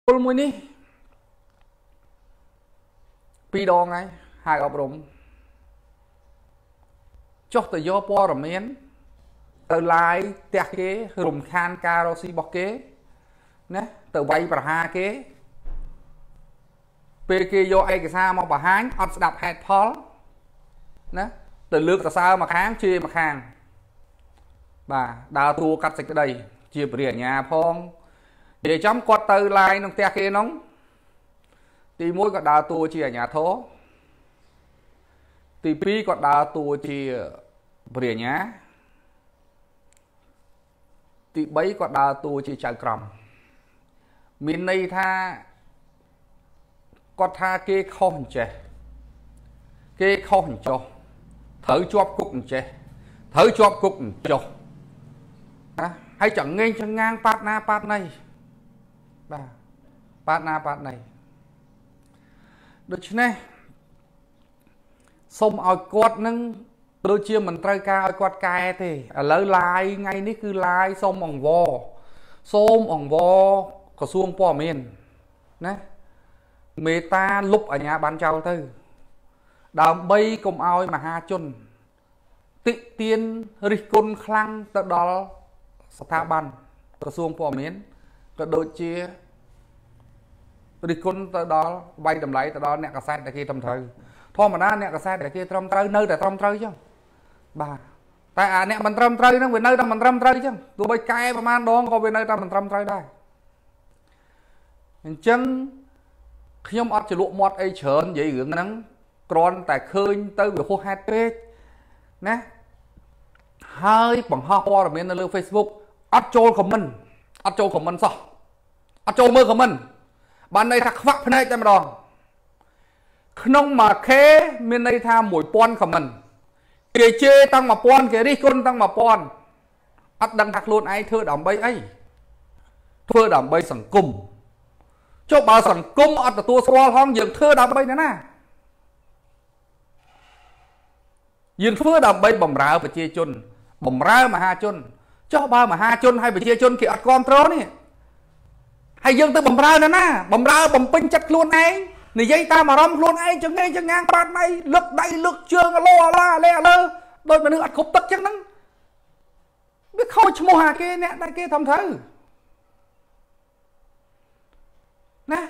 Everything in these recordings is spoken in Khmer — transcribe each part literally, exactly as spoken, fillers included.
ពលមួយនេះពីរដងហើយហើយអប់រំចុះទៅយកព័ត៌មានទៅឡាយផ្ទះគេរំខានការរកស៊ីរបស់គេណាទៅវាយប្រហារគេពេលគេយកឯកសារមកបង្ហាញអត់ស្ដាប់ហេតុផលណាទៅលើកសរសើរមកខាងជេរមកខាងបាទដើរតួកាត់សេចក្តីជាព្រះអាញាផងនិយាយចំគាត់ទៅឡាយក្នុងផ្ទះគេនោះទីមួយគាត់ដើរតួជាអាញាធរទីពីរគាត់ដើរតួជាព្រះអាញាទីបីគាត់ដើរតួជាចៅក្រមមានន័យថាគាត់ថាគេខុសអញ្ចេះគេខុសអញ្ចោះត្រូវជាប់គុកអញ្ចេះត្រូវជាប់គុកអញ្ចោះណាហើយចង្ងេងចង្ងាងប៉ាត់ណាប៉ាត់ណីបាទប៉ាត់ណាប៉ាត់ណីដូច្នេះសូមឲ្យគាត់នឹងដូចជាមិនត្រូវការឲ្យគាត់កែទេឥឡូវឡាយថ្ងៃនេះគឺឡាយសូមអង្វរសូមអង្វរក្រសួងព័ត៌មានណាមេត្តាលុបអាជ្ញាប័ណ្ណចោលទៅដើម្បីកុំឲ្យមហាជនតិទៀនរិះគន់ខ្លាំងទៅដល់ស្ថាប័នក្រសួងព័ត៌មានក៏ដូចជារិះគន់ទៅដល់វាយតម្លៃទៅដល់អ្នកកាសែតដែលគេត្រឹមត្រូវធម្មតាអ្នកកាសែតដែលគេត្រឹមត្រូវនៅតែត្រឹមត្រូវចឹងបាទតែអាអ្នកមិនត្រឹមត្រូវហ្នឹងវានៅតែមិនត្រឹមត្រូវចឹងទោះបីកែប្រមាណដងក៏វានៅតែមិនត្រឹមត្រូវដែរអញ្ចឹងខ្ញុំអត់ចលក់មាត់អីច្រើននិយាយរឿងហ្នឹងគ្រាន់តែឃើញទៅវាហួសហេតុពេកណាហើយបង្ហោះព័ត៌មាននៅលើ Facebook អត់ចូល comment អត់ចូល comment សោះអត់ចូលមើល comment បានន័យថាខ្វាក់ភ្នែកតែម្ដងក្នុងមួយ K មានន័យថាមួយពាន់ comment គេជេរតាំងមួយពាន់គេរិះគន់តាំងមួយពាន់អត់ដឹងថាខ្លួនឯងធ្វើដើម្បីអីធ្វើដើម្បីសង្គមចុះបើសង្គមអត់ទទួលស្គាល់ហងយើងធ្វើដើម្បីណាណាយើងធ្វើដើម្បីបំរើប្រជាជនបំរើមហាជនចុះបើមហាជនហើយប្រជាជនគេអត់គ្រប់គ្រងនេះហើយយើងទៅបំរើណាណាបំរើបំពេញចិត្តខ្លួនឯងនិយាយតាមអារម្មណ៍ខ្លួនឯងចង្ងេងចង្ងាងបាត់ណៃលឹកដៃលឹកជើងអលោអាឡាលេអាលើដូចមនុស្សអត់គ្រប់ទឹកចឹងហ្នឹងវាខូចឈ្មោះអាគេអ្នកដែលគេធ្វើត្រូវណា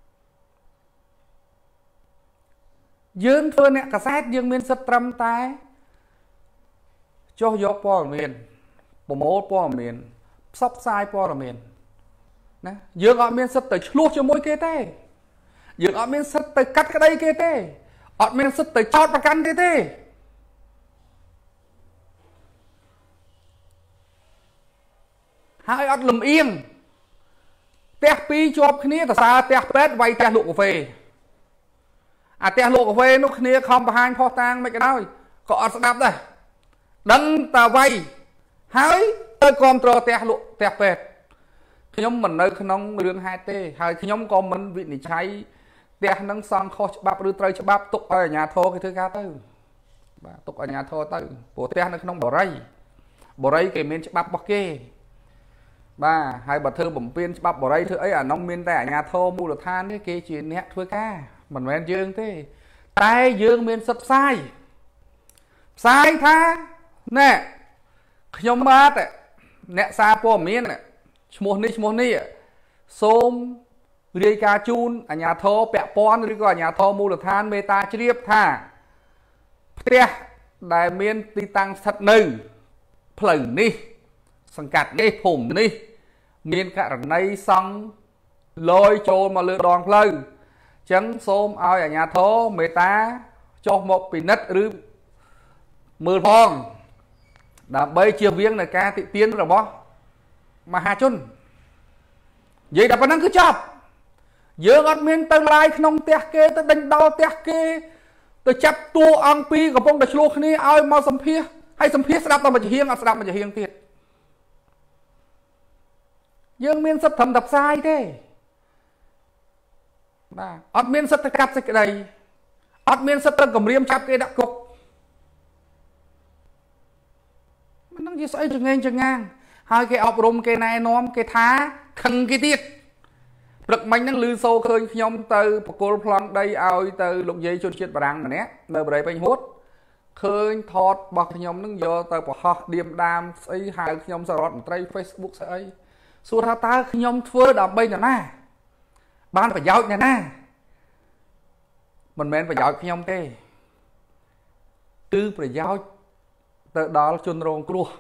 យើងធ្វើអ្នកកាសែតយើងមានសិទ្ធិត្រឹមតែចុះយកព័ត៌មានប្រមូលព័ត៌មានផ្សព្វផ្សាយព័ត៌មានណាយើងអត់មានសិទ្ធិទៅឆ្លោះជាមួយគេទេយើងអត់មានសិទ្ធិទៅកាត់ក្តីគេទេអត់មានសិទ្ធិទៅចោទប្រកាន់គេទេហើយអត់លំអៀងផ្ទះពីរជាប់គ្នាតសើផ្ទះពេទ្យវាយផ្ទះលក់កាហ្វេអាផ្ទះលក់កាហ្វេនោះគ្នាខំបង្ហាញផុសតាងមិនក៏ដោយក៏អត់ស្ដាប់ដែរដឹងតែវាយហើយទៅគ្រប់គ្រងផ្ទះលក់ផ្ទះពេទ្យខ្ញុំមិននៅក្នុងរឿងហេតុទេហើយខ្ញុំក៏មិនវិនិច្ឆ័យផ្ទះនឹងសង់ខុសច្បាប់ឬត្រូវច្បាប់ទុកឲ្យអាជ្ញាធរគេធ្វើការទៅបាទទុកអាជ្ញាធរទៅព្រោះផ្ទះនៅក្នុងបរិយបរិយគេមានច្បាប់របស់គេបាទហើយបើធ្វើបំពេញច្បាប់បរិយធ្វើអីអានោះមានតែអាជ្ញាធរមូលដ្ឋានទេគេជាអ្នកធ្វើការមិនមែនយើងទេតែយើងមានសិទ្ធិផ្សាយផ្សាយថាណែខ្ញុំបាទអ្នកសារព័ត៌មានឈ្មោះនេះឈ្មោះនេះសូមរាយការណ៍ជូនអាជ្ញាធរពាក់ព័ន្ធឬក៏អាជ្ញាធរមូលដ្ឋានមេត្តាជ្រាបថាផ្ទះដែលមានទីតាំងស្ថិតនៅផ្លូវនេះសង្កាត់នេះភូមិនេះមានករណីសង់លយចូលមកលើដងផ្លូវអញ្ចឹងសូមឲ្យអាជ្ញាធរមេត្តាចុះមកពិនិត្យឬមើលផងដើម្បីជៀសវាងនៃការតិទៀនរបស់មហាជននិយាយតែប៉ុណ្្នឹងគឺចប់យើងអត់មានទៅឡាយក្នុងផ្ទះគេទៅដេញដោលផ្ទះគេទៅចាប់តួអង្គពីរកំពុងតែឆ្លោះគ្នាឲ្យមកសម្ភាសហើយសម្ភាសស្ដាប់តែមួយហៀងអត់ស្ដាប់មួយហៀងទៀតយើងមានសិទ្ធិត្រឹមតែផ្សាយទេបាទអត់មានសិទ្ធិទៅកាត់សេចក្តីអត់មានសិទ្ធិទៅគំរាមចាប់គេដាក់គុកមិនដឹងជាស្អីចង្អេងចង្ងាងហើយគេអប់រំគេណែនាំគេថាខឹងគេទៀតព្រឹកមិញហ្នឹងលឺសូឃើញខ្ញុំទៅបកគលប្លង់ដីឲ្យទៅលោកយាយជនជាតិបារាំងម្នាក់នៅបរិយាពេញហួតឃើញថតរបស់ខ្ញុំហ្នឹងយកទៅប្រហោះឌៀមដាមស្អីហៅខ្ញុំសរដ្ឋមន្ត្រី Facebook ស្អីសួរថាតើខ្ញុំធ្វើដើម្បីនរណាបានប្រយោជន៍អ្នកណាមិនមែនប្រយោជន៍ខ្ញុំទេគឺប្រយោជន៍ទៅដល់ជនរងគ្រោះ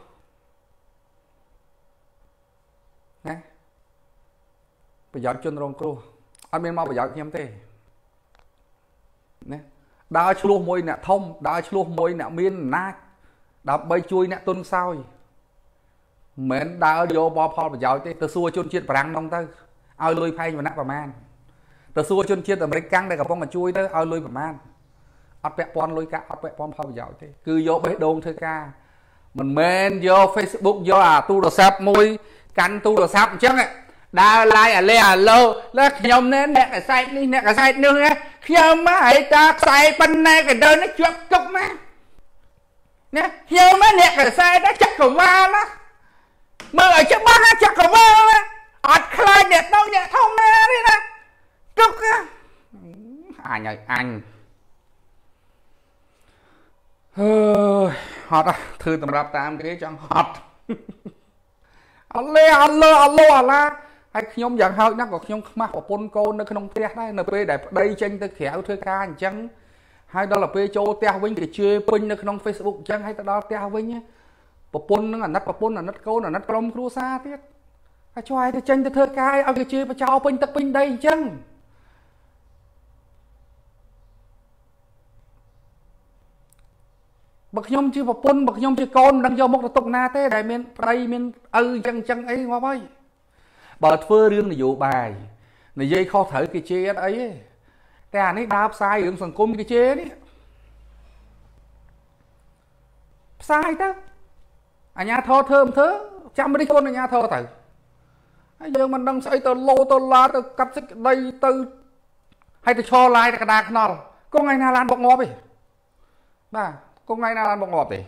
ណាប្រយោជន៍ជនរងគ្រោះអត់មានមកប្រយោជន៍ខ្ញុំទេណាដើរឆ្លោះមួយអ្នកធំដើរឆ្លោះមួយអ្នកមានអំណាចដើម្បីជួយអ្នកទុនខ្សោយមិនមែនដើរយកបបផលប្រយោជន៍ទេទៅសួរជនជាតិបារាំងនោះទៅឲ្យលុយផែងវណ្ណៈប្រមាណទៅសួរជនជាតិអាមេរិកកាំងដែលកំពុងតែជួយទៅឲ្យលុយប្រមាណអត់ពាក់ព័ន្ធលុយកាក់អត់ពាក់ព័ន្ធផលប្រយោជន៍ទេគឺយកបេះដូងធ្វើការមិនមែនយក Facebook យកអាទូរស័ព្ទមួយកាន់ទូរស័ព្ទអញ្ចឹងដើរឡាយអាលេអាឡូแล้วខ្ញុំណែអ្នកកសែតនេះអ្នកកសែតនោះខ្ញុំមកឲ្យតាខ្សែប៉ុណ្ណេះក៏ដើរនេះជាប់ទុកមកណាខ្ញុំមកអ្នកកសែតចាក់កវ៉ាល់មើលឲ្យច្បាស់ចាក់កវ៉ាល់អត់ខ្លាចអ្នកនោះអ្នកធំណាទេណាទុកអញឲ្យអញហឺហត់ធ្វើតម្រាប់តាមគេចង់ហត់អលេអលើអលោអាឡាហើយខ្ញុំយ៉ាងហោចណាស់ក៏ខ្ញុំខ្មាស់ប្រពន្ធកូននៅក្នុងផ្ទះដែរនៅពេលដែលប្តីចេញទៅក្រៅធ្វើការអញ្ចឹងហើយដល់ទៅពេលចូលផ្ទះវិញគេជឿពេញនៅក្នុង Facebook អញ្ចឹងហើយទៅដល់ផ្ទះវិញប្រពន្ធនឹងអាណិតប្រពន្ធអាណិតកូនអាណិតក្រុមគ្រួសារទៀតហើយជួយឲ្យទៅចេញទៅធ្វើការឲ្យគេជឿបចោលពេញទឹកពេញដីអញ្ចឹងបើខ្ញុំជាប្រពន្ធបើខ្ញុំជាកូនមិនដឹងយកមុខទៅទុកណាទេដែលមានប្តីមានឪអញ្ចឹងអញ្ចឹងអីមកហើយបើធ្វើរឿងនយោបាយនិយាយខុសត្រូវគេជេរអត់អីទេតែអានេះដើរផ្សាយរឿងសង្គមគេជេរនេះផ្សាយទៅអញ្ញាធរធ្វើមិនធ្វើចាំរិះគន់អញ្ញាធរទៅហើយយើងមិនដឹងស្អីទៅលោទៅឡាទៅកាត់សេចក្តីទៅហើយទៅឈរឡាយទៅកដាខ្នល់គង់ថ្ងៃណាឡានបុកងាប់ទេបាទគង់ថ្ងៃណាឡានបុកងាប់ទេ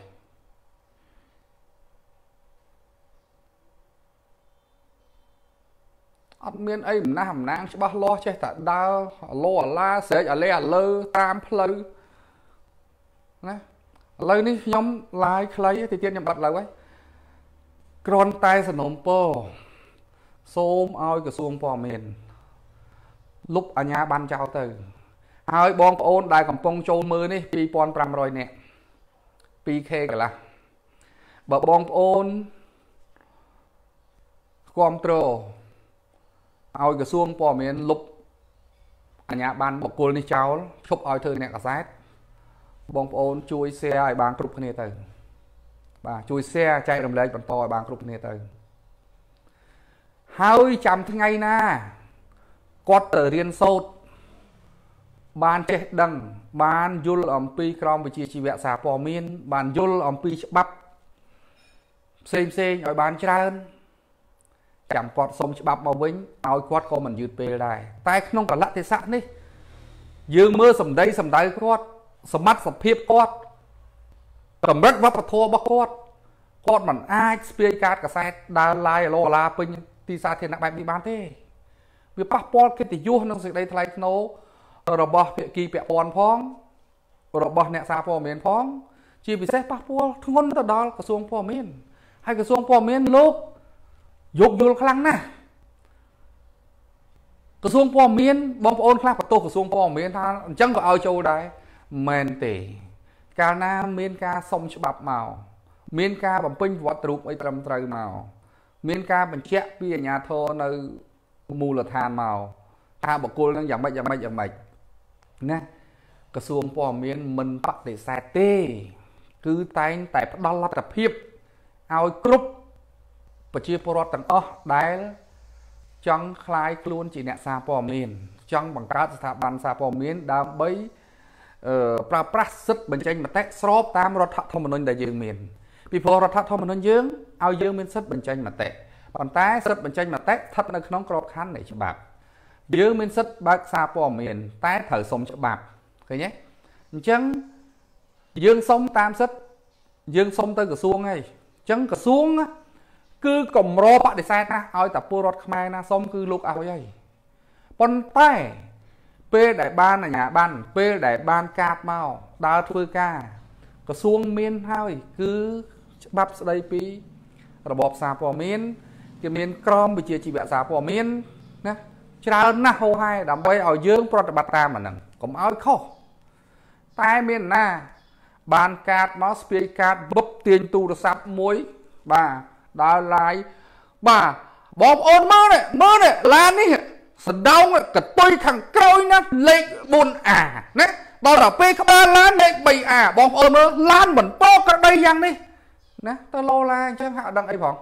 អត់មានអីអំណះអំណាងច្បាស់លាស់ចេះតែដើរអាឡូអាឡាស្រែកអាលេអាលើតាមផ្លូវណាឥឡូវនេះខ្ញុំឡាយខ្លីទៅទៀតខ្ញុំបាត់ឡូវហើយគ្រាន់តែសំណូមពរសូមឲ្យក្រសួងព័ត៌មានលុបអាជ្ញាប័ណ្ណចោលទៅហើយបងប្អូនដែលកំពុងចូលមើលនេះពីរពាន់ប្រាំរយនាក់ ពីរខេ កន្លះបើបងប្អូនគាំទ្រឲ្យក្រសួងព័ត៌មានលុបអាជ្ញាប័ណ្ណបុគ្គលនេះចោលឈប់ឲ្យធ្វើអ្នកកាសែតបងប្អូនជួយ share ឲ្យបានគ្រប់គ្នាទៅបាទជួយ share ចែករំលែកបន្តឲ្យបានគ្រប់គ្នាទៅហើយចាំថ្ងៃណាគាត់ទៅរៀនសូត្របានចេះដឹងបានយល់អំពីក្រមវិជ្ជាជីវៈសារព័ត៌មានបានយល់អំពីច្បាប់ផ្សេងផ្សេងឲ្យបានច្រើនចាំគាត់សុំច្បាប់មកវិញឲ្យគាត់ក៏មិនយឺតពេលដែរតែក្នុងកលៈទេសៈនេះយើងមើលសម្ដីសម្ដៅគាត់សមត្ថភាពគាត់កម្រិតវប្បធម៌របស់គាត់គាត់មិនអាចស្ពាយកាតកសែតដើរឡាយឡូឡាពេញទីសាធារណៈបែបនេះបានទេវាប៉ះពាល់កិត្តិយសនិងសេចក្តីថ្លៃថ្នូររបស់ភាគីពាក់ព័ន្ធផងរបស់អ្នកសារព័ត៌មានផងជាពិសេសប៉ះពាល់ធ្ងន់ទៅដល់ក្រសួងព័ត៌មានហើយក្រសួងព័ត៌មានលោកយកយល់ខ្លាំងណាស់ក្រសួងព័ត៌មានបងប្អូនខ្លះបន្ទោសក្រសួងព័ត៌មានថាអញ្ចឹងក៏ឲ្យចូលដែរមែនទេកាលណាមានការសុំច្បាប់មកមានការបំពេញវត្តរូបអីត្រឹមត្រូវមកមានការបញ្ជាក់ពីអាជ្ញាធរនៅមូលដ្ឋានមកថាបុគ្គលនឹងយ៉ាងម៉េចយ៉ាងម៉េចយ៉ាងម៉េចណាក្រសួងព័ត៌មានមិនបដិសេធទេគឺតែងតែផ្ដល់លទ្ធភាពឲ្យគ្រប់ប្រជាពលរដ្ឋទាំងអស់ដែលចង់คลายខ្លួនជាអ្នកសារព័ត៌មានចង់បង្កើតស្ថាប័នសារព័ត៌មានដើម្បីអឺប្រើប្រាស់សិទ្ធិបញ្ចេញមតិស្របតាមរដ្ឋធម្មនុញ្ញដែលយើងមានពីព្រោះរដ្ឋធម្មនុញ្ញយើងឲ្យយើងមានសិទ្ធិបញ្ចេញមតិប៉ុន្តែសិទ្ធិបញ្ចេញមតិស្ថិតនៅក្នុងក្របខ័ណ្ឌនៃច្បាប់យើងមានសិទ្ធិបើកសារព័ត៌មានតែត្រូវសុំច្បាប់ឃើញទេអញ្ចឹងយើងសុំតាមសិទ្ធិយើងសុំទៅក្រសួងហើយអញ្ចឹងក្រសួងគឺកម្របដិសេធណាស់ឲ្យតែពលរដ្ឋខ្មែរណាសុំគឺលោកឲ្យហើយប៉ុន្តែពេលដែលបានអាជ្ញាប័ណ្ណពេលដែលបានកាតមកដើរធ្វើការក្រសួងមានហើយគឺច្បាប់ស្ដីពីរបបសារព័ត៌មានគេមានក្រមវិជ្ជាជីវៈសារព័ត៌មានណាច្រើនណាស់ហោហែដើម្បីឲ្យយើងប្រតិបត្តិតាមអាហ្នឹងកុំឲ្យខុសតែមានណាបានកាតមកស្ពាយកាតបុកទាញទូរស័ព្ទមួយបាទដើរឡាយបាទបងប្អូនមើលនេះមើលនេះឡាននេះសណ្ដោងកតុយខាងក្រោយណាលេខ បួនអា ណាដល់ដល់ពេលក្បាលឡានលេខ បីអា បងប្អូនមើលឡានបន្តក្រដីយ៉ាងនេះណាទៅលោឡាអញ្ចឹងហាក់ដឹងអីផង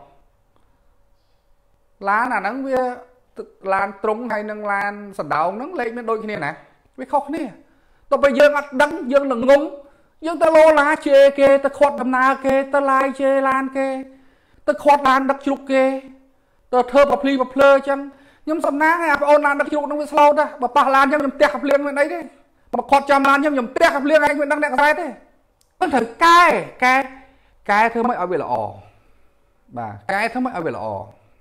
ឡានអាហ្នឹងវាឡានត្រង់ហើយនឹងឡានសណ្ដោងហ្នឹងលេខមានដូចគ្នាណាវាខុសគ្នាទៅពេលយើងអត់ដឹងយើងល្ងងយើងទៅលោឡាជេរគេទៅខាត់ដំណើរគេទៅឡាយជេរឡានគេទៅខាត់ឡានដឹកជ្រូកគេទៅធ្វើប្រភ្លីប្រភ្លើអញ្ចឹងខ្ញុំសំណាងឲ្យបងអូនឡានដឹកជ្រូកហ្នឹងវាស្លូតដែរបើប៉ះឡានអញ្ចឹងខ្ញុំផ្ទះកាភ្លៀងមិនអីទេបើខាត់ចាំឡានអញ្ចឹងខ្ញុំផ្ទះកាភ្លៀងឯងមិនដឹងអ្នកខ្សែទេមិនត្រូវកែកែកែធ្វើម៉េចឲ្យវាល្អបាទកែធ្វើម៉េចឲ្យវាល្អ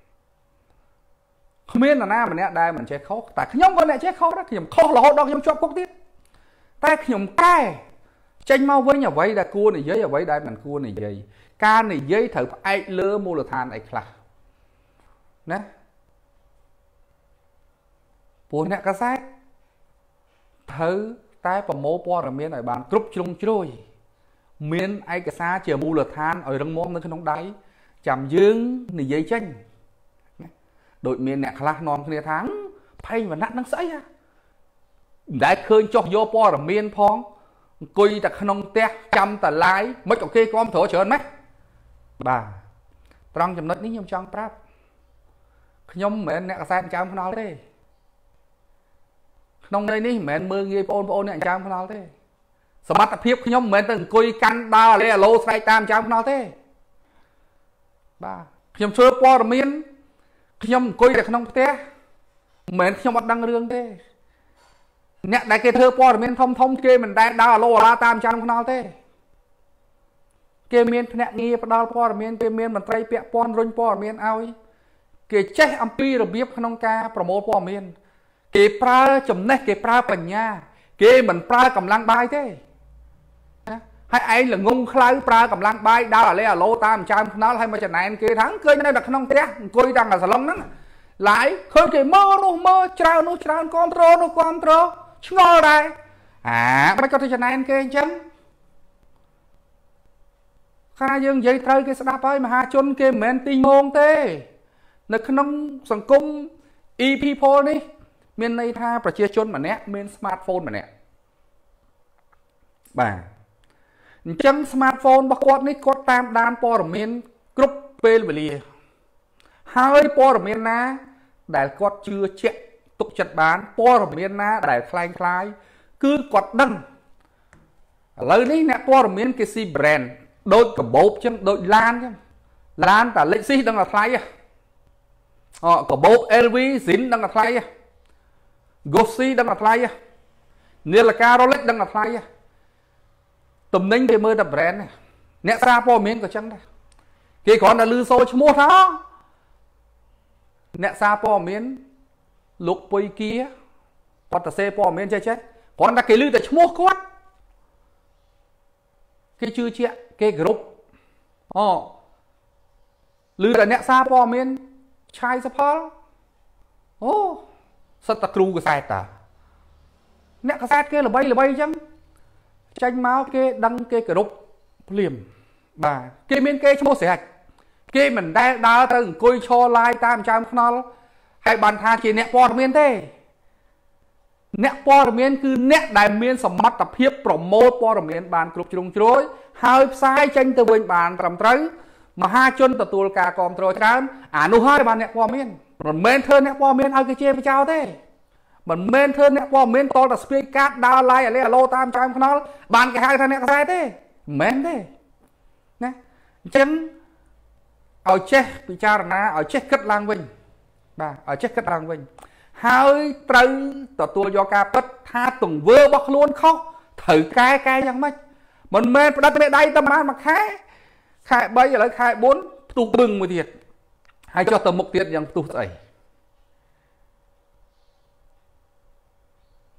គ្មាននរណាម្នាក់ដែលមិនចេះខុសតែខ្ញុំក៏អ្នកចេះខុសដែរខ្ញុំខុសរហូតដល់ខ្ញុំជាប់គុកទៀតតែខ្ញុំកែចេញមកវិញអ្វីដែលគួរនិយាយអ្វីដែលមិនគួរនិយាយការនិយាយត្រូវផ្អែកលើមូលដ្ឋានអីខ្លះណាពួកអ្នកកាសែតត្រូវតែប្រមូលព័ត៌មានឲ្យបានគ្រប់ជ្រុងជ្រោយមានឯកសារជាមូលដ្ឋានឲ្យរឹងមាំនៅក្នុងដៃចាំយើងនិយាយចេញដូចមានអ្នកខ្លះនាំគ្នាថាផេងវណ្ណៈនឹងស្អីហ่ะមិនដែលឃើញចុះយកព័ត៌មានផងអង្គុយតែក្នុងផ្ទះចាំតែឡាយមិនអូខេគ្រប់ត្រច្រើនម៉េះបាទត្រង់ចំណុចនេះខ្ញុំចង់ប្រាប់ខ្ញុំមិនមែនអ្នកកសែតចាំខ្នល់ទេក្នុងន័យនេះមិនមែនមើលងាយបងប្អូនអ្នកចាំខ្នល់ទេសមត្ថភាពខ្ញុំមិនមែនទៅអង្គុយកាន់ដើរអាឡេអាឡូស្រែកតាមចាំខ្នល់ទេបាទខ្ញុំធ្វើព័ត៌មានខ្ញុំអង្គុយតែក្នុងផ្ទះមិនមែនខ្ញុំអត់ដឹងរឿងទេអ្នកដែលគេធ្វើព័ត៌មានធំធំគេមិនដែលដើរអាឡូអាឡាតាមចាំខ្នល់ទេគេមានភ្នាក់ងារផ្ដល់ព័ត៌មានគេមានមន្ត្រីពាក់ព័ន្ធរុញព័ត៌មានឲ្យគេចេះអំពីរបៀបក្នុងការប្រមូលព័ត៌មានគេប្រើចំណេះគេប្រើបញ្ញាគេមិនប្រើកម្លាំងបាយទេណាហើយឯងល្ងងខ្លៅប្រើកម្លាំងបាយដើរអាឡេអាឡូតាមចាំខ្នល់ហើយមកចំណែនគេថាឃើញនៅតែក្នុងផ្ទះអង្គុយតាមសាឡុងហ្នឹងឡាយឃើញគេមើលនោះមើលច្រើននោះច្រើនគ្រប់ត្រូលនោះគ្រប់ត្រូលឆ្ងល់ដែរអាមិនក៏ទៅចំណែនគេអញ្ចឹងខាយើងនិយាយត្រូវគេស្ដាប់ហើយមហាជនគេមិនមែនទីងងទេនៅក្នុងសង្គម e-people នេះមានន័យថាប្រជាជនម្នាក់មាន smartphone ម្នាក់បាទអញ្ចឹង smartphone របស់គាត់នេះគាត់តាមដានព័ត៌មានគ្រប់ពេលវេលាហើយព័ត៌មានណាដែលគាត់ជឿជាក់ទុកចិត្តបានព័ត៌មានណាដែលคล้ายคล้ายគឺគាត់ដឹងឥឡូវនេះអ្នកព័ត៌មានគេស៊ី brand ដូចកបោបចឹងដូចឡានចឹងឡានតែលេខស៊ីដឹងតែថ្លៃអូកបោប แอล វី ស៊ីនដឹងតែថ្លៃ Gossi ដឹងតែថ្លៃនាឡិកា Rolex ដឹងតែថ្លៃទំនិញគេមើលតែ brand អ្នកសារព័ត៌មានក៏ចឹងដែរគេគ្រាន់តែឮសូរឈ្មោះថាអ្នកសារព័ត៌មានលោកពុយគៀគាត់ទៅសេព័ត៌មានចេះចេះគ្រាន់តែគេឮតែឈ្មោះគាត់គេជឿជាក់គេគោរពអូឮតែអ្នកសារព័ត៌មានឆាយសផលអូសិតតែគ្រូកសែតតាអ្នកកសែតគេល្បីល្បីអញ្ចឹងចេញមកគេដឹងគេគោរពភ្លាមបាទគេមានគេឈ្មោះស្រេចគេមិនដែលដើរទៅអង្គុយឈរឡាយតាមចាំខ្នល់ហើយបានថាជាអ្នកព័ត៌មានទេអ្នកព័ត៌មានគឺអ្នកដែលមានសមត្ថភាពប្រមូលព័ត៌មានបានគ្រប់ជ្រុងជ្រោយហើយផ្សាយចេញទៅវិញបានត្រឹមត្រូវមហាជនទទួលការគ្រប់គ្រងច្រើនអានោះហើយបានអ្នកព័ត៌មានមិនមែនធ្វើអ្នកព័ត៌មានឲ្យគេជេរបចោលទេមិនមែនធ្វើអ្នកព័ត៌មានតតែស្ពាយកាតដើរឡាយអាឡេអាឡូតាមចាំខ្នល់បានគេហៅថាអ្នកខ្សែទេមិនមែនទេណាអញ្ចឹងឲ្យចេះពិចារណាឲ្យចេះគិតឡើងវិញបាទឲ្យចេះគិតឡើងវិញហើយត្រូវទទួលយកការពិតថាទង្វើរបស់ខ្លួនខុសត្រូវកែកែយ៉ាងម៉េចមិនមែនផ្ដិតមេដៃតែបានមួយខែខែបីឥឡូវខែបួនផ្ទុះបឹងមួយទៀតហើយចុះទៅមុខទៀតយ៉ាងផ្ទុះស្អី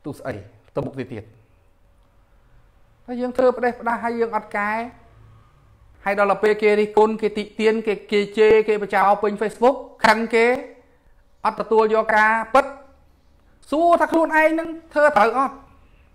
ទូស្អីទៅមុខទៀតទៀតហើយយើងធ្វើប្រទេសផ្ដាស់ហើយយើងអត់កែហើយដល់ទៅពេលគេរិះគន់គេតិទៀនគេគេជេរគេបចោពេញ Facebook ខឹងគេអត់ទទួលយកការពិតសួរថាខ្លួនឯងនឹងធ្វើត្រូវអត់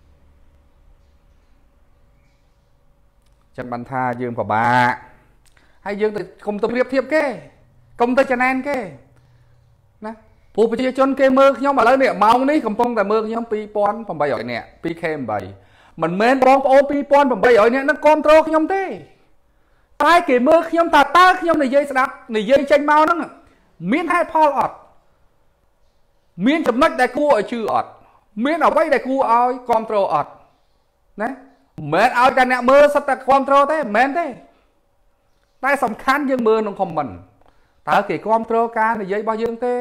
ចឹងបានថាយើងពិបាកហើយយើងទៅកុំទៅប្រៀបធៀបគេកុំទៅចំណែនគេណាព្រោះប្រជាជនគេមើលខ្ញុំឥឡូវនេះម៉ោងនេះកំពុងតែមើលខ្ញុំពីរពាន់ប្រាំបីរយនាក់ ពី ខេ 8 មិនមែនបងប្អូនពីរពាន់ប្រាំបីរយនាក់នឹងគ្រប់គ្រងខ្ញុំទេតែគេមើលខ្ញុំថាតើខ្ញុំនិយាយស្ដាប់និយាយចេញមកហ្នឹងមានហេតុផលអត់មានចំណុចដែលគួរឲ្យជឿអត់មានអ្វីដែលគួរឲ្យគ្រប់គ្រងអត់ណាមិនមែនឲ្យតែអ្នកមើលសិតតែគ្រប់គ្រងទេមិនមែនទេតែសំខាន់យើងមើលក្នុង comment តើគេគ្រប់គ្រងការនិយាយរបស់យើងទេ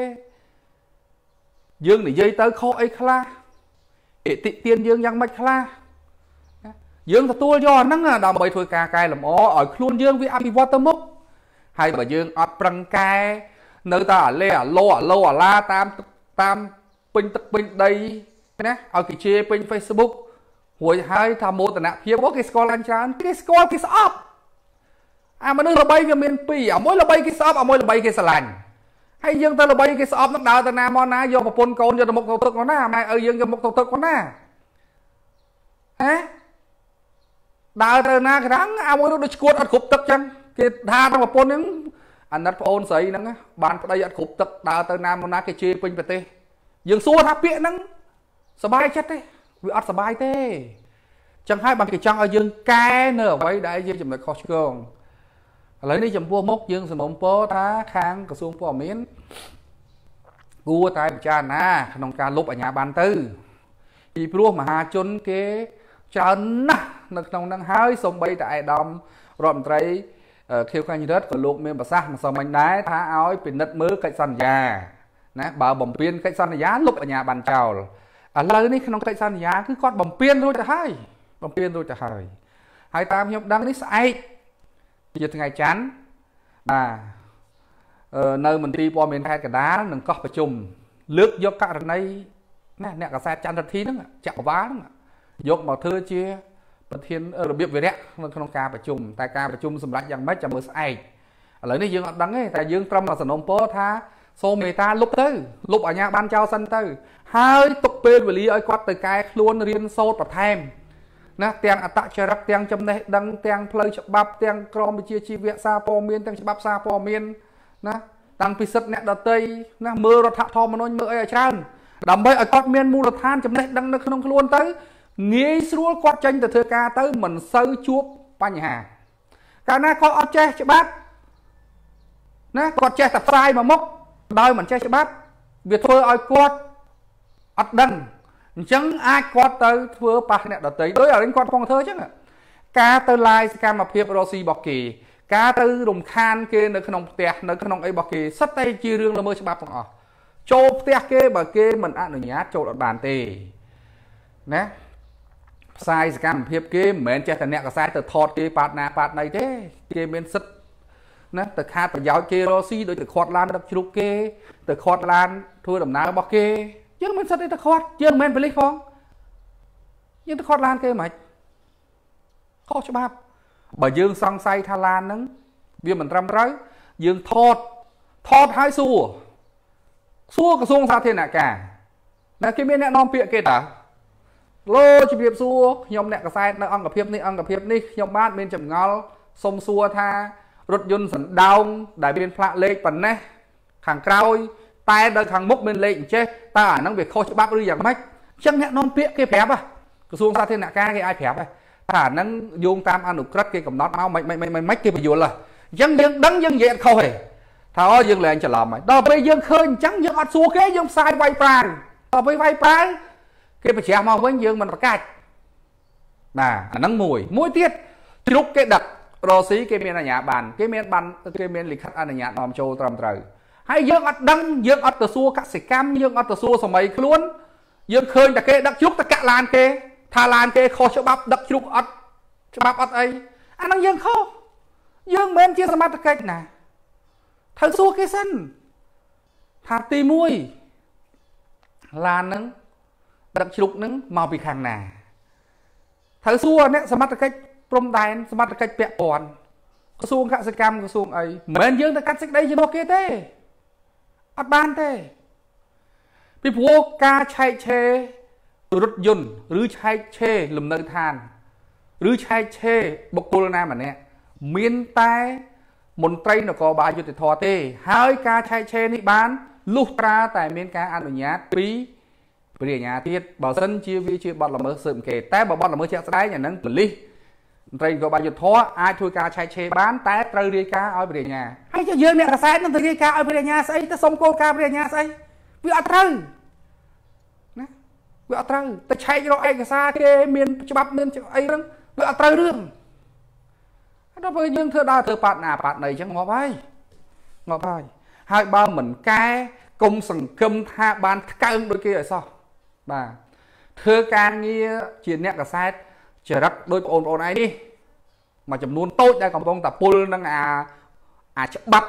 យើងនិយាយទៅខុសអីខ្លះអតិទានយើងយ៉ាងម៉េចខ្លះយើងទទួលយកអាហ្នឹងដើម្បីធ្វើការកែលម្អឲ្យខ្លួនយើងវាអភិវឌ្ឍទៅមុខហើយបើយើងអត់ប្រឹងកែនៅតែអាលេអាឡូអាឡូអាឡាតាមតាមពេញទឹកពេញដីណាឲ្យគេជេរពេញ Facebook រួចហើយថាមោទនភាពអូគេស្គាល់អញច្រើនគេស្គាល់គេស្អប់អាមនុស្សល្បីវាមានពីរអាមួយល្បីគេស្អប់អាមួយល្បីគេស្រឡាញ់ហើយយើងទៅល្បីគេស្អប់នឹងដើរទៅណាមកណាយកប្រពន្ធកូនយកទៅមុខទៅទឹកមកណាម៉ែឪយើងយកមុខទៅទឹកមកណាហ៎ដើរទៅណាក្រាំងអាមួយនោះដូចឈួតអត់គ្រប់ទឹកចឹងគេថាដល់ប្រពន្ធហ្នឹងអាណិតប្អូនស្រីហ្នឹងបានប្តីអត់គ្រប់ទឹកដើរទៅណាមកណាគេជេរពេញប្រទេសយើងសួរថាពាក្យហ្នឹងសบายចិត្តទេវាអត់សบายទេចឹងហើយបានគេចង់ឲ្យយើងកែនៅអ្វីដែលយើងចំណុចខុសឆ្គងឥឡូវនេះចំពោះមុខយើងសំណូមពរថាខាងក្រសួងព័ត៌មានគួរតែពិចារណាក្នុងការលុបអាជ្ញាប័ណ្ណទៅពីព្រោះមហាជនគេច្រើនណាស់នៅក្នុងនឹងហើយសូម្បីតែឯកឧត្តមរដ្ឋមន្ត្រីខៀវកញ្ញរិទ្ធក៏លោកមានប្រសាសន៍មិនសមមិញដែរថាឲ្យពិនិត្យមើលកិច្ចសន្យាណាបើបំពេញកិច្ចសន្យាលុបអាជ្ញាប័ណ្ណចោលឥឡូវនេះក្នុងកិច្ចសន្យាគឺគាត់បំពេញរួចទៅហើយបំពេញរួចទៅហើយហើយតាមខ្ញុំដឹងនេះស្អែកជាថ្ងៃច័ន្ទបាទនៅមន្ត្រីព័ត៌មានខេត្តកណ្ដាលនឹងកោះប្រជុំលើកយកករណីណាអ្នកកាសែតច័ន្ទរទ្ធីហ្នឹងចក្រវាលហ្នឹងយកមកធ្វើជាប្រធានរបៀបវិរៈនៅក្នុងការប្រជុំតែការប្រជុំសម្រាប់យ៉ាងម៉េចចាំមើលស្អែកឥឡូវនេះយើងអត់ដឹងទេតែយើងត្រឹមតែសំណូមពរថាសូមមេត្តាលុបទៅលុបអាជ្ញាប័ណ្ណចោលសិនទៅហើយទុកពេលវេលាឲ្យគាត់ទៅកែខ្លួនរៀនសូត្របន្ថែមណាទាំងអត្តចរិតទាំងចំណេះដឹងទាំងផ្លូវច្បាប់ទាំងក្រមវិជ្ជាជីវៈសារព័ត៌មានទាំងច្បាប់សារព័ត៌មានណាតាំងពីសិទ្ធិអ្នកដទៃណាមើលរដ្ឋធម្មនុញ្ញមើលអីឲ្យច្រើនដើម្បីឲ្យគាត់មានមូលដ្ឋានចំណេះដឹងនៅក្នុងខ្លួនទៅងាយស្រួលគាត់ចេញទៅធ្វើការទៅមិនសូវជួបបញ្ហាកាលណាគាត់អត់ចេះច្បាប់ណាគាត់ចេះតែផ្សាយមកមុខដោយមិនចេះច្បាប់វាធ្វើឲ្យគាត់អត់ដឹងអញ្ចឹងអាចគាត់ទៅធ្វើប៉ះអ្នកដទៃដោយឲ្យគាត់ផងធ្វើអញ្ចឹងការទៅឡាយសកម្មភាពរស់ស៊ីរបស់គេការទៅរំខានគេនៅក្នុងផ្ទះនៅក្នុងអីរបស់គេសិតតែជារឿងល្មើសច្បាប់ទាំងអស់ចូលផ្ទះគេបើគេមិនអនុញ្ញាតចូលអត់បានទេណាផ្សាយសកម្មភាពគេមិនមែនចេះតែអ្នកកសែតទៅថតគេប៉ាតណាប៉ាតណីទេគេមានសិទ្ធិណាទៅខាតប្រយោជន៍គេរស់ស៊ីដោយទៅខាត់ឡានដឹកជ្រូកគេទៅខាត់ឡានធ្វើដំណើររបស់គេយើងមិនសិទ្ធិទៅខាត់យើងមិនមែនប៉ូលីសផងយើងទៅខាត់ឡានគេមិនខុសច្បាប់បើយើងសង្ស័យថាឡានហ្នឹងវាមិនត្រឹមត្រូវយើងថតថតឲ្យសួរសួរក្រសួងសាធារណការណាគេមានអ្នកនាំពាក្យគេតាលោជម្រាបសួរខ្ញុំអ្នកកសែតនៅអង្គភាពនេះអង្គភាពនេះខ្ញុំបាទមានចម្ងល់សុំសួរថារថយន្តសណ្ដោងដែលមានផ្លាកលេខប៉ុណ្ណេះខាងក្រោយតែនៅខាងមុខមានលេខអញ្ចេះតើអាហ្នឹងវាខុសច្បាប់ឬយ៉ាងម៉េចអញ្ចឹងអ្នកនាំពាក្យគេប្រាប់ក្រសួងសាធារណការគេអាចប្រាប់ថាអាហ្នឹងយោងតាមអនុក្រឹត្យគេកំណត់មកមិនមិនមិនមិនគេបញ្យល់អញ្ចឹងយើងដឹងយើងនិយាយអត់ខុសទេថាអូយើងលែងច្រឡំហើយដល់ពេលយើងឃើញអញ្ចឹងយើងអត់សួរគេយើងផ្សាយវាយប្រាវដល់ពេលវាយប្រាវគេបញ្ជាក់មកវិញយើងមិនប្រកាសបាទអាហ្នឹងមួយមួយទៀតជ្រុកគេដឹករស់ស៊ីគេមានអាជ្ញាប័ណ្ណគេមានបានគេមានលិខិតអនុញ្ញាតនាំចូលត្រឹមត្រូវហើយយើងអត់ដឹងយើងអត់ទៅសួរកសិកម្មយើងអត់ទៅសួរសម័យខ្លួនយើងឃើញតែគេដឹកជ្រុកទៅកាក់ឡានគេថាឡានគេខុសច្បាប់ដឹកជ្រុកអត់ច្បាប់អត់អីអាហ្នឹងយើងខុសយើងមិនមែនជាសមត្ថកិច្ចណាត្រូវសួរគេសិនថាទីមួយឡានហ្នឹង đặt chụp nứng màu bị khang nà thử xua nè sắm mắt cách prom đài sắm mắt cách bẹ bòn có xuông cả sợi cam có xuông ấy men dương ta cắt sách đây chứ nó kia thế ắt ban thếพี่พวกกาใช้เชรถยนต์หรือใช้เชลำเนินทานหรือใช้เชบุคคลนามันเนี่ยมีนแต่มนตรีนกบายุติธรเต้หายกาใช้เชนิบานลูกตราแต่มีนการอนุญาตปีเปลี่ยนญาติบ่าวเส้นชีวิตชีวิตบอลละเมอสืบเกตแต่บ่บอลละเมอเช็คสไลด์อย่างนั้นเป็นลิตรีนกบายุติธรอาช่วยกาใช้เชบ้านแต่ตรีเรียกาเอาเปลี่ยนญาให้จะเยอะเนี่ยกระแสนั่นตรีเรียกาเอาเปลี่ยนญาใส่แต่สมโกกาเปลี่ยนญาใส่วิอัตรึนะวิอัตรึแต่ใช้เราไอ้กระซาเกมีนฉบับนึงไอ้เรื่องวิอัตรึเรื่องเราไปยังเธอได้เธอปาดหน้าปาดไหนจังงอไปงอไปhai ba mình cái công sừng cơm tha ban cơm đôi kia ở sao bà thưa can nghe chuyện nét là sai chờ đất đôi ồn ồn ấy đi mà chấm luôn tốt đây còn con tập pol đang à à chắc bắp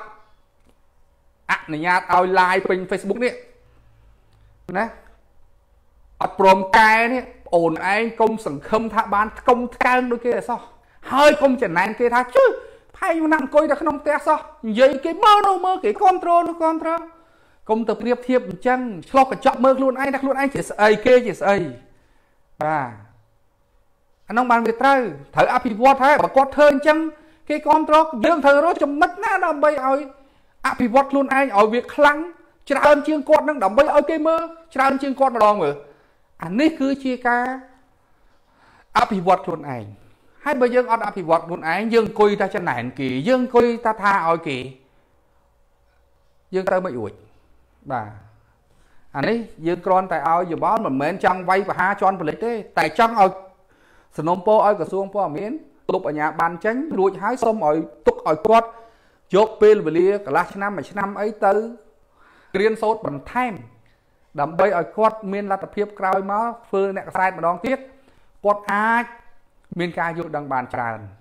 à này nha tao like trên Facebook đi nè ở prom cái này ồn ấy công sừng cơm tha ban công cơm đôi kia là sao hơi công chuyện này kia tha chứ hay nặng coi đã không té sao vậy cái mơ đâu mơ cái control nó control công tập điệp thiệp chân cho cả chọn mơ luôn anh đặt luôn anh chỉ ấy kê chỉ ấy à anh ông bàn việt trai thử áp phí vót hay bà có thơ chân cái control dương thơ đó trong mất ná đầm bay ơi áp phí vót luôn anh ở việc khăn cho ơn chiên con đang đầm bay ơi cái mơ cho ơn chiên con mà đòn mở anh ấy cứ chia ca áp phí vót luôn anh hai bây giờ ở bị vọt luôn ấy dương coi ta chân này kỳ dương coi ta tha ở kỳ dương ta mới ủi bà anh ấy dương con tại ao giờ bó mà mến trong vay và ha cho lịch thế tại trong ở snom po ở cửa xuông po miến tục ở nhà bàn tránh đuổi hái xong ở tục ở quạt chốt pin về lia cả lá năm mà năm ấy tới riêng sốt bằng time đầm bay ở quạt miên là tập hiệp cào máu phơi nẹt sai mà đón tiếc quạt ai miền ca vô đăng bàn tràn